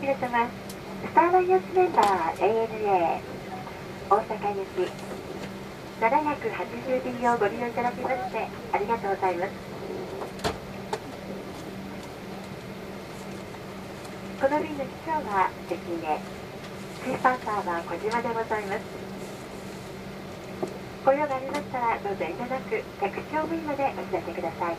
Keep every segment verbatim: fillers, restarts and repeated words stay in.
皆様、スターライオンズメンバー エーエヌエー 大阪行きななひゃくはちじゅう便をご利用いただきましてありがとうございます。この便の機長は関根、チーフパンサーは小島でございます。ご用がありましたらどうぞ遠慮なく客室乗務員までお知らせください。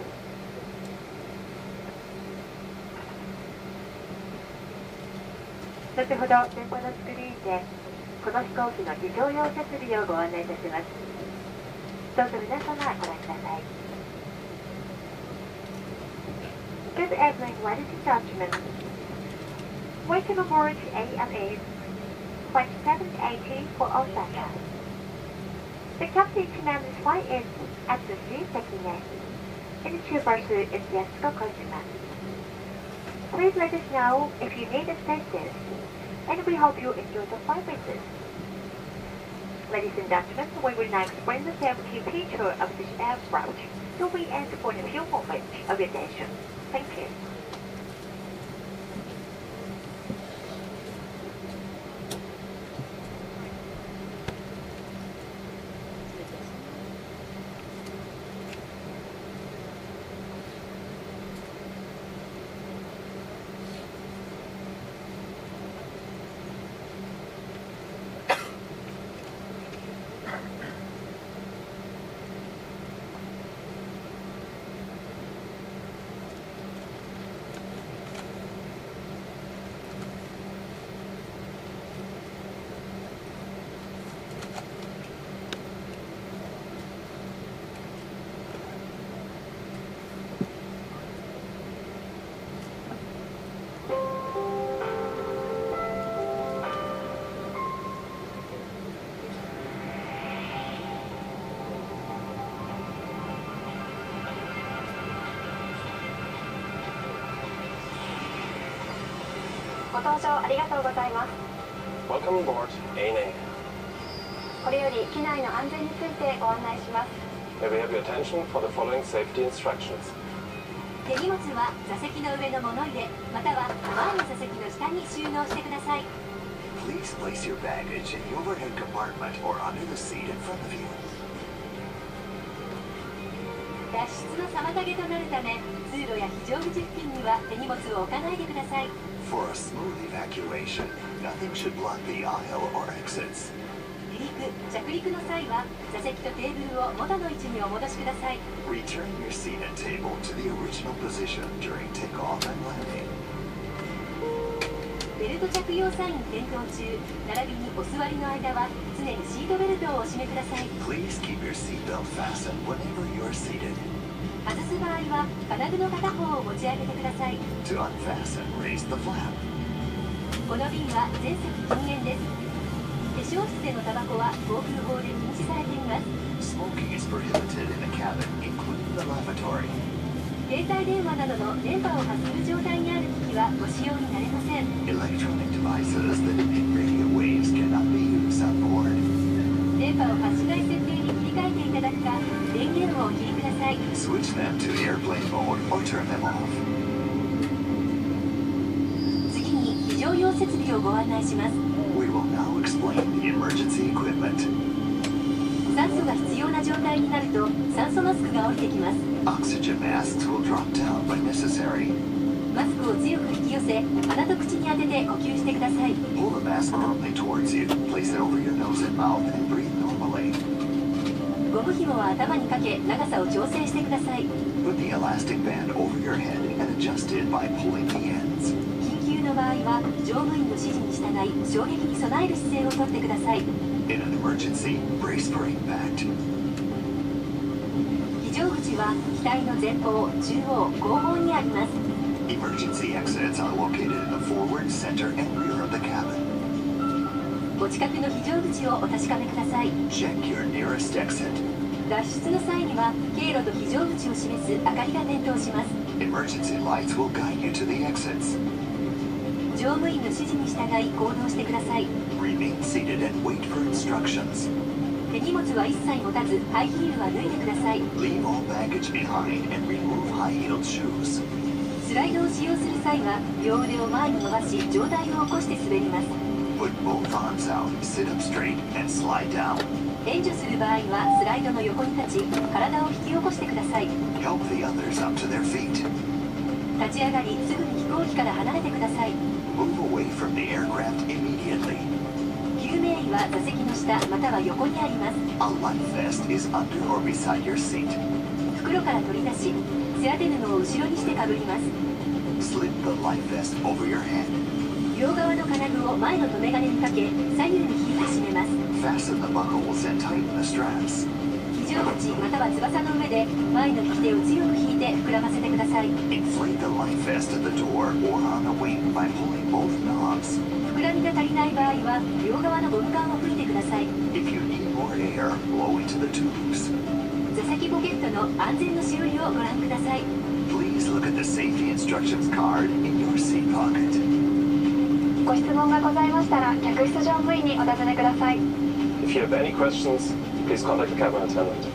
後ほど前方のスクリーンでこの飛行機の非常用設備をご案内いたします。どうぞ皆様ご覧ください。Good evening, ladies and gentlemen. Welcome aboard A N A Flight seven eighty for Osaka. The captain commanding flight is Atsushi Sekine, and the chief purser is Yasuko Kojima. Please let us know if you need assistance, and we hope you enjoy the flight with us. Ladies and gentlemen, we will now explain the safety feature of this aircraft, so we ask for a few moments of your attention. Thank you. ご搭乗ありがとうございます。 Welcome aboardエーエヌエー。 これより機内の安全についてご案内します。 May we have your attention for the following safety instructions. 手荷物は座席の上の物入れまたは前の座席の下に収納してください。 Please place your baggage in the overhead compartment or under the seat in front of you. 脱出の妨げとなるため通路や非常口付近には手荷物を置かないでください。 For a smooth evacuation, nothing should block the aisle or exits. 離陸・着陸の際は座席とテーブルを元の位置にお戻しください。 Return your seat and table to the original position during takeoff and landing. ベルト着用サイン点灯中並びにお座りの間は常にシートベルトをお締めください。 Please keep your seatbelt fastened whenever you're seated. 外す場合は金具の片方を持ち上げてください。 To unfasten, raise the flap. この便は全席禁煙です。化粧室でのタバコは航空法で禁止されています。 Smoking is prohibited in the cabin, including the lavatory. 携帯電話などの電波を発する状態にある機器はご使用になれません。 Electronic devices that emit radio waves cannot be used on board. 電波を発しない設定に切り替えていただくか電源をお切りください。 Switch them to airplane mode or turn them off. 次に非常用設備をご案内します。 We will now explain the emergency equipment. 酸素が必要な状態になると酸素マスクが降りてきます。 Oxygen masks will drop down when necessary. マスクを強く引き寄せ鼻と口に当てて呼吸してください。 Pull the mask firmly towards you, place it over your nose and mouth, and breathe normally. ゴム紐は頭にかけ長さを調整してください。 Put the elastic band over your head and adjust it by pulling the ends. 緊急の場合は乗務員の指示に従い衝撃に備える姿勢をとってください。 In an emergency, brace for impact. 非常口は機体の前方、中央、後方にあります。 Emergency exits are located in the forward, center, and rear of the cabin. ご近くの非常口をお確かめください。 Check your nearest exit. 脱出の際には経路と非常口を示す明かりが点灯します。 Emergency lights will guide you to the exits. 乗務員の指示に従い行動してください。 Remain seated and wait for instructions. 手荷物は一切持たずハイヒールは脱いでください。 Leave all baggage behind and remove high-heeled shoes. スライドを使用する際は両腕を前に伸ばし上体を起こして滑ります。 Put both arms out, sit up straight, and slide down. 援助する場合はスライドの横に立ち体を引き起こしてください。 Help the others up to their feet. 立ち上がりすぐに飛行機から離れてください。 Move away from the aircraft immediately. 救命医は座席の下または横にあります。 A life vest is under or beside your seat. 袋から取り出し背当て布を後ろにしてかぶります。 Slip the life vest over your head. 両側の金具を前の留め金にかけ左右に引いて締めます。 Fasten the buckles and tighten the straps. 非常口または翼の上で前の利き手を強く引いて膨らませてください。 Inflate the life vest at the door or on the wing by pulling both knobs. 膨らみが足りない場合は両側のゴム管を吹いてください。 If you need more air, blow into the tubes. 座席ポケットの安全のしおりをご覧ください。 Please look at the safety instructions card in your seat pocket. ご質問がございましたら客室乗務員にお尋ねください。 If you have any questions, please contact the cabin attendant.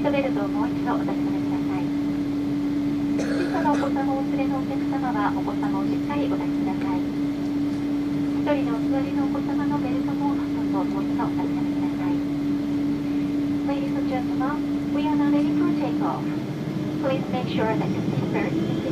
トベルトをもう一度お確かめください。小さなお子様をお連れのお客様はお子様をしっかりお抱きください。一人のお座りのお子様のベルトもどうぞもう一度お確かめください。Ladies and gentlemen, we are now ready for takeoff. Please make sure that your seatbelt is